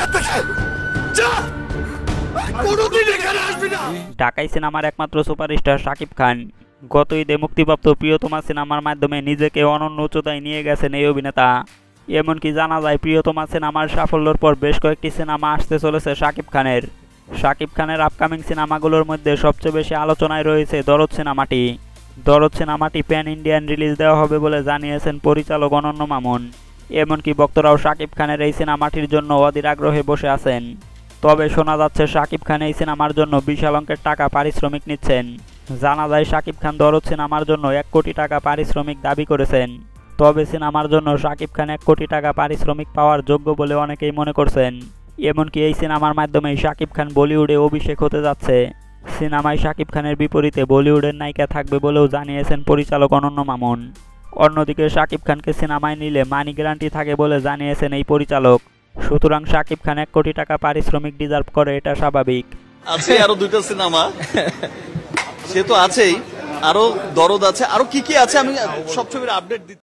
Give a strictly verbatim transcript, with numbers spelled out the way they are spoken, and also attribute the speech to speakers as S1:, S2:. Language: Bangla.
S1: ঢাকাই সিনেমার একমাত্র সুপারস্টার শাকিব খান গত ঈদে মুক্তিপ্রাপ্ত প্রিয়তমা সিনেমার মাধ্যমে নিজেকে অনন্য উচ্চতায় নিয়ে গেছেন এই অভিনেতা। এমনকি জানা যায় প্রিয়তমা সিনেমার সাফল্যের পর বেশ কয়েকটি সিনেমা আসতে চলেছে শাকিব খানের। শাকিব খানের আপকামিং সিনেমাগুলোর মধ্যে সবচেয়ে বেশি আলোচনায় রয়েছে দরদ সিনেমাটি। দরদ সিনেমাটি প্যান ইন্ডিয়ান রিলিজ দেওয়া হবে বলে জানিয়েছেন পরিচালক অনন্য মামুন। এমনকি ভক্তরাও শাকিব খানের এই সিনেমাটির জন্য অধীর আগ্রহে বসে আছেন। তবে শোনা যাচ্ছে শাকিব খান এই সিনেমার জন্য বিশাল অঙ্কের টাকা পারিশ্রমিক নিচ্ছেন। জানা যায় শাকিব খান দরদ সিনেমার জন্য এক কোটি টাকা পারিশ্রমিক দাবি করেছেন। তবে সিনেমার জন্য শাকিব খান এক কোটি টাকা পারিশ্রমিক পাওয়ার যোগ্য বলে অনেকেই মনে করছেন। এমনকি এই সিনেমার মাধ্যমেই শাকিব খান বলিউডে অভিষেক হতে যাচ্ছে। সিনেমায় শাকিব খানের বিপরীতে বলিউডের নায়িকা থাকবে বলেও জানিয়েছেন পরিচালক অনন্য মামুন। অন্যদিকে শাকিব খানকে সিনেমায় নিলে মানি গ্যারান্টি থাকে বলে জানিয়েছেন এই পরিচালক। সুতরাং শাকিব খান এক কোটি টাকা পারিশ্রমিক ডিজার্ভ করে, এটা স্বাভাবিক।
S2: আছে আরো দুইটা সিনেমা, সে তো আছেই, আরো দরদ আছে, আরো কি কি আছে আমি সব ছবির আপডেট